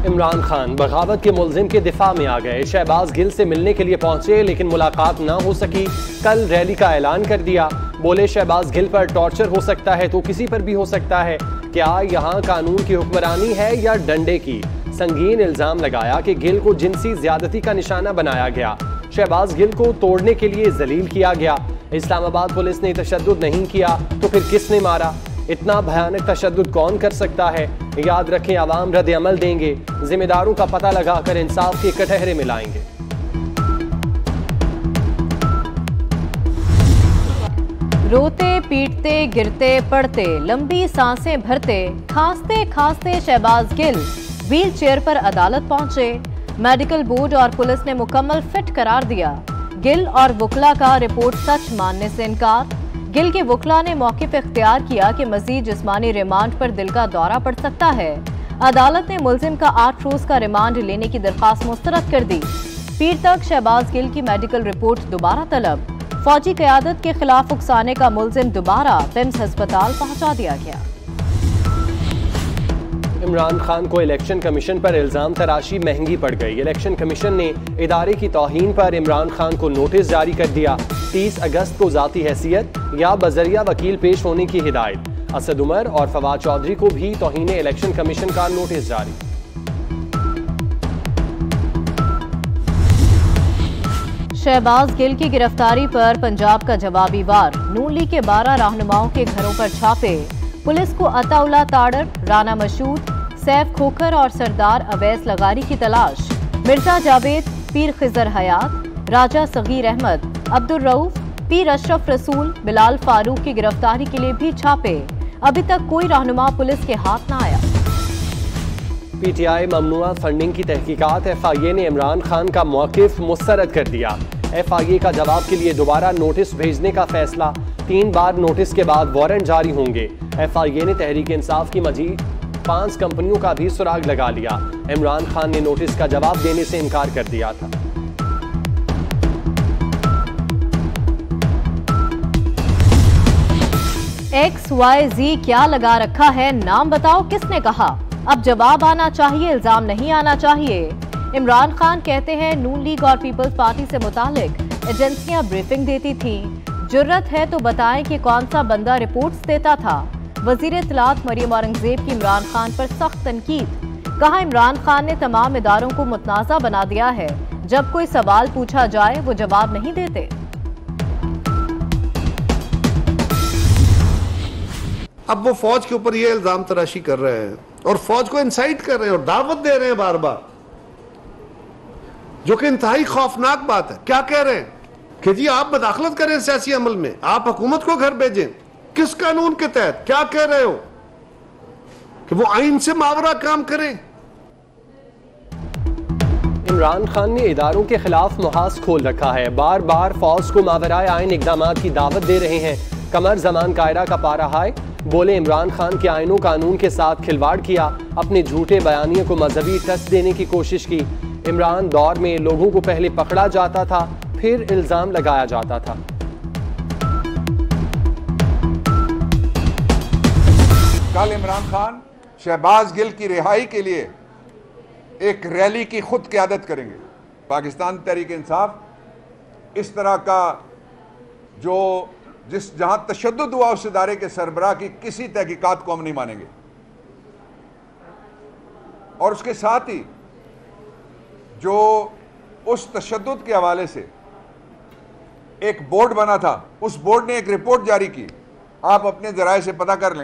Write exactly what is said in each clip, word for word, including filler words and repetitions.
इमरान खान बगावत के मुलजिम के दिफा में आ गए। शहबाज गिल से मिलने के लिए पहुंचे लेकिन मुलाकात ना हो सकी। कल रैली का ऐलान कर दिया। बोले शहबाज गिल पर टॉर्चर हो सकता है तो किसी पर भी हो सकता है। क्या यहाँ कानून की हुक्मरानी है या डंडे की? संगीन इल्जाम लगाया कि गिल को जिनसी ज्यादती का निशाना बनाया गया। शहबाज गिल को तोड़ने के लिए जलील किया गया। इस्लामाबाद पुलिस ने तशद्दुद नहीं किया तो फिर किसने मारा? इतना भयानक तशद्दुद कौन कर सकता है? याद रखें, आवाम रद्द अमल देंगे। जिम्मेदारों का पता लगाकर इंसाफ के कटहरे मिलाएंगे। रोते पीटते गिरते पड़ते लंबी सांसें भरते खांसते खांसते शहबाज गिल व्हील चेयर पर अदालत पहुंचे। मेडिकल बोर्ड और पुलिस ने मुकम्मल फिट करार दिया। गिल और वुकला का रिपोर्ट सच मानने से इनकार। गिल के वुकला ने मौके पर इख्तियार किया कि मजीद जिस्मानी रिमांड पर दिल का दौरा पड़ सकता है। अदालत ने मुलजिम का आठ रोज का रिमांड लेने की दरख्वास्त मुस्तरद कर दी। पीर तक शहबाज गिल की मेडिकल रिपोर्ट दोबारा तलब। फौजी क़यादत के खिलाफ उकसाने का मुलजिम दोबारा पिम्स अस्पताल पहुंचा दिया गया। इमरान खान को इलेक्शन कमीशन पर इल्जाम तराशी महंगी पड़ गई। इलेक्शन कमीशन ने इदारे की तौहीन पर इमरान खान को नोटिस जारी कर दिया। तीस अगस्त को जाती हैसियत या बजरिया वकील पेश होने की हिदायत। असद उमर और फवाद चौधरी को भी तौहीन इलेक्शन कमीशन का नोटिस जारी। शहबाज गिल की गिरफ्तारी पर पंजाब का जवाबी वार। नून लीग के बारह रहनुमाओं के घरों पर छापे। पुलिस को अताउल्ला ताड़र, राना मशहूद, सैफ खोखर और सरदार अवैस लगारी की तलाश। मिर्जा जावेद, पीर खिजर हयात, राजा सगीर अहमद, अब्दुल रऊफ, पीर अशरफ रसूल, बिलाल फारूक की गिरफ्तारी के लिए भी छापे। अभी तक कोई रहनुमा पुलिस के हाथ न आया। पीटीआई ममनुआ फंडिंग की तहकीकात। एफ आई ए ने इमरान खान का मौकिफ मुस्तरद कर दिया। एफ आई ए का जवाब के लिए दोबारा नोटिस भेजने का फैसला। तीन बार नोटिस के बाद वारंट जारी होंगे। एफ आई ए ने तहरीक इंसाफ की मजीद पांच कंपनियों का भी सुराग लगा लिया। इमरान खान ने नोटिस का जवाब देने से इनकार कर दिया था। एक्स वाई जी क्या लगा रखा है, नाम बताओ किसने कहा? अब जवाब आना चाहिए, इल्जाम नहीं आना चाहिए। इमरान खान कहते हैं नून लीग और पीपल्स पार्टी से मुतालिक एजेंसियां ब्रीफिंग देती थीं। जुर्रत है तो बताएं कि कौन सा बंदा रिपोर्ट्स देता था। वजीर इत्तलात मरियम औरंगजेब की इमरान खान पर सख्त तनकीद। कहा इमरान खान ने तमाम इदारों को मुतनाज़ा बना दिया है। जब कोई सवाल पूछा जाए वो जवाब नहीं देते। अब वो फौज के ऊपर ये इल्जाम तराशी कर रहे हैं और फौज को इंसाइट कर रहे हैं और दावत दे रहे हैं बार बार, जो कि इंतहाई खौफनाक बात है। क्या कह रहे हैं कि जी आप मदाखलत करें सियासी अमल में, आप हुकूमत को घर भेजें। किस कानून के तहत? क्या कह रहे हो कि वो आइन से मावरा काम करें? इमरान खान ने इदारों के खिलाफ मुहाज खोल रखा है। बार बार फौज को मावराए आइन इकदाम की दावत दे रहे हैं। कमर जमान कायरा का पारा हाय। बोले इमरान खान के आइनों कानून के साथ खिलवाड़ किया। अपने झूठे बयानियों को मजहबी टच देने की कोशिश की। इमरान दौर में लोगों को पहले पकड़ा जाता था, फिर इल्जाम लगाया जाता था। कल इमरान खान शहबाज गिल की रिहाई के लिए एक रैली की खुद क़यादत करेंगे। पाकिस्तान तहरीक इंसाफ इस तरह का जो जिस जहां तशद्दुद हुआ उस इदारे के सरबराह की किसी तहकीकात को हम नहीं मानेंगे। और उसके साथ ही जो उस तशद्दुद के हवाले से एक बोर्ड बना था, उस बोर्ड ने एक रिपोर्ट जारी की, आप अपने जराये से पता कर लें।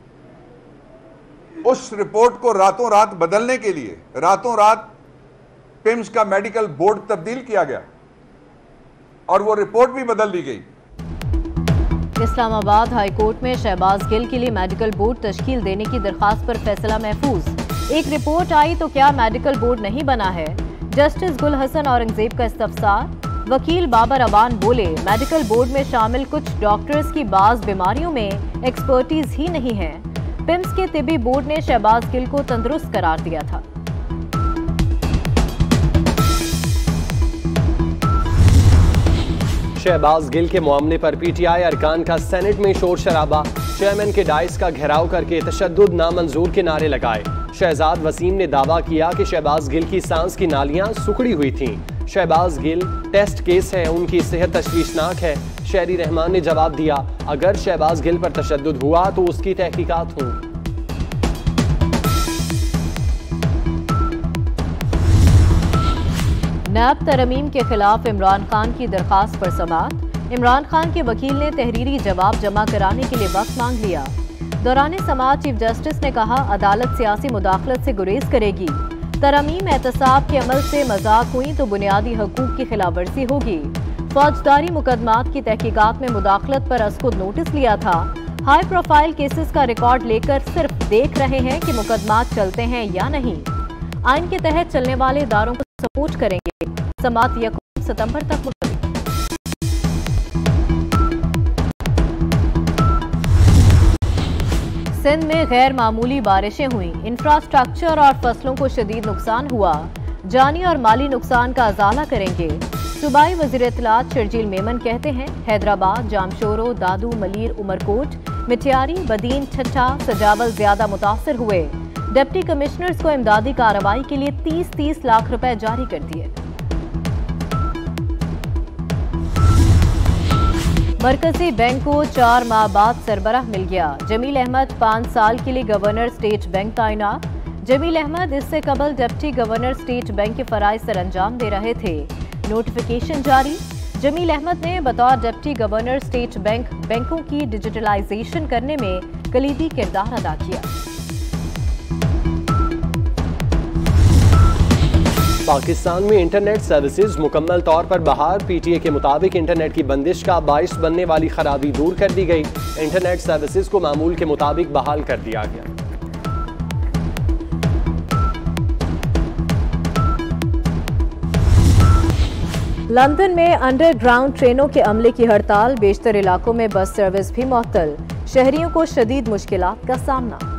उस रिपोर्ट को रातों रात बदलने के लिए रातों रात पिम्स का मेडिकल बोर्ड तब्दील किया गया और वो रिपोर्ट भी बदल दी गई। इस्लामाबाद हाई कोर्ट में शहबाज गिल के लिए मेडिकल बोर्ड तश्कील देने की दरखास्त पर फैसला महफूज। एक रिपोर्ट आई तो क्या मेडिकल बोर्ड नहीं बना है? जस्टिस गुल हसन औरंगजेब का इस्तफसार। वकील बाबर अबान बोले मेडिकल बोर्ड में शामिल कुछ डॉक्टर्स की बाज बीमारियों में एक्सपर्टीज ही नहीं है। पिम्स के तिबी बोर्ड ने शहबाज गिल को तंदुरुस्त करार दिया था। शहबाज गिल के मामले पर पीटीआई अरकान का सेनेट में शोर शराबा। चेयरमैन के डाइस का घेराव करके तशद्दुद नामंजूर के नारे लगाए। शहजाद वसीम ने दावा किया कि शहबाज गिल की सांस की नालियां सुखड़ी हुई थीं। शहबाज गिल टेस्ट केस है, उनकी सेहत तशवीशनाक है। शहरी रहमान ने जवाब दिया, अगर शहबाज गिल पर तशद्दुद हुआ तो उसकी तहकीकात होंगी। नैब तरमीम के खिलाफ इमरान खान की दरखास्त पर समाअत। इमरान खान के वकील ने तहरीरी जवाब जमा कराने के लिए वक्त मांग लिया। दौरान समाअत चीफ जस्टिस ने कहा, अदालत सियासी मुदाखलत से गुरेज करेगी। तरमीम एहतसाब के अमल से मजाक हुई तो बुनियादी हकूक की खिलाफ वर्जी होगी। फौजदारी मुकदमात की तहकीकात में मुदाखलत पर असकुद नोटिस लिया था। हाई प्रोफाइल केसेस का रिकॉर्ड लेकर सिर्फ देख रहे हैं कि मुकदमात चलते हैं या नहीं। आइन के तहत चलने वाले इदारों को सपोर्ट करेंगे। समाअत यकम सितंबर तक मुलतवी। सिंध में गैर मामूली बारिशें हुई। इंफ्रास्ट्रक्चर और फसलों को शदीद नुकसान हुआ। जानी और माली नुकसान का अजाला करेंगे। सूबाई वज़ीर इत्तलात शर्जील मेमन कहते हैं, हैदराबाद, जामशोरो, दादू, मलीर, उमरकोट, मिठियारी, बदीन, ठट्ठा, सजावल ज्यादा मुतासर हुए। डिप्टी कमिश्नर्स को इमदादी कार्रवाई के लिए तीस तीस लाख रुपए जारी कर दिए। मरकजी बैंक को चार माह बाद सरबराह मिल गया। जमील अहमद पाँच साल के लिए गवर्नर स्टेट बैंक तैनात। जमील अहमद इससे कबल डिप्टी गवर्नर स्टेट बैंक के फराइज सर अंजाम दे रहे थे। नोटिफिकेशन जारी। जमील अहमद ने बतौर डिप्टी गवर्नर स्टेट बैंक बैंकों की डिजिटलाइजेशन करने में कलीदी किरदार अदा किया। पाकिस्तान में इंटरनेट सर्विसेज मुकम्मल तौर पर बहाल। पीटीए के मुताबिक इंटरनेट की बंदिश का बाइस बनने वाली खराबी दूर कर दी गई। इंटरनेट सर्विसेज को मामूल के मुताबिक बहाल कर दिया गया। लंदन में अंडरग्राउंड ट्रेनों के अमले की हड़ताल। बेशतर इलाकों में बस सर्विस भी मुअत्तल। शहरियों को शदीद मुश्किलात का सामना।